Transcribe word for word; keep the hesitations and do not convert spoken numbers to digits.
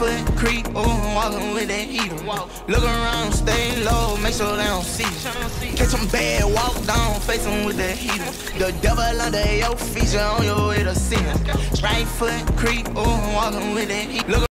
foot creep, ooh, walking with that heater. Look around, stay low, make sure they don't see you. Catch them bad, walk down, face them with that heater. The devil under your feet, you on your way to see him. Right foot creep, ooh, walking with that heater. Look